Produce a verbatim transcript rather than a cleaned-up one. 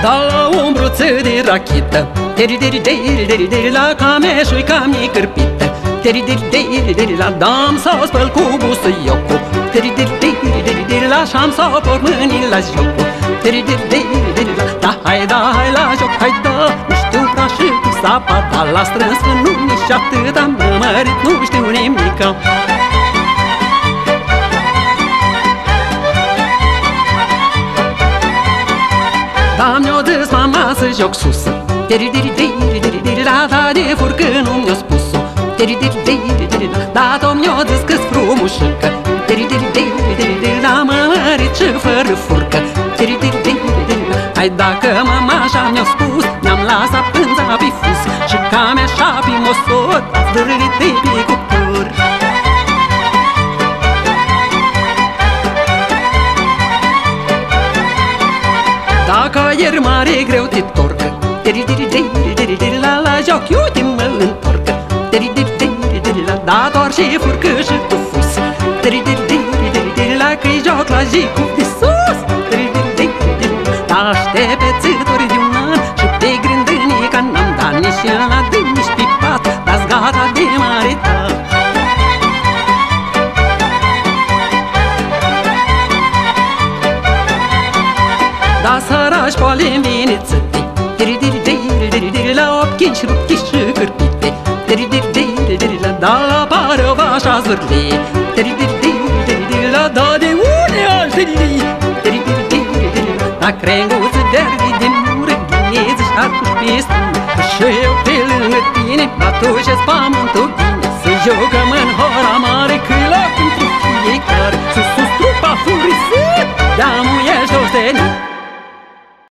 Da la umbruță de rachetă, teri-deri-deri-deri-deri, la cameșul-i cam-i cârpită, teri-deri-deri-deri, la dam sau spăl cu busuiocul, teri-deri-deri-deri, la șam sau por mâinii la jocul, teri-deri-deri-deri, da hai, da hai la joc, hai da, nu știu prea și cu sapa, dar la strâns nu nici atât am mărit, nu știu nimica. Da mi-o dus mama să joc susă, teri-deri-deri-deri, la da de furcă nu mi-o spus-o, teri-deri-deri-deri, da tot mi-o dus că-s frumușică, teri-deri-deri-deri, la mă mărit și fără furcă, teri-deri-deri-deri, hai dacă mama așa mi-o spus, mi-am lăsat pânza pe fus și cam așa pe mosor, zdârâte pe cuptor. Dacă ieri mare greu te torcă, teri-deri-deri-deri, la la joc eu te mă întorcă, teri-deri-deri-deri, la da doar și furcă și tu fus, teri-deri-deri-deri, la că-i joc la jicul de sus, teri-deri-deri-deri, da aștepățători de un an și pe grândânii că n-am dat nici la de nici pe pat, dar-s gata de mare ta. Da sărași poale-n vinițăte, teri-deri-deri-deri, la opchini și rupchi și cârpite, teri-deri-deri-deri, la da la pare o vașa zvârle, teri-deri-deri-deri, la da de une altele, teri-deri-deri-deri, la crenguță de-arde de mură, ghineză și arcuși pe stână, și eu pe lângă tine, batușesc pământul bine, să jocăm în hora mare, că la pentru fiecare, să sus trupa furisă, de-amu ești ostenit.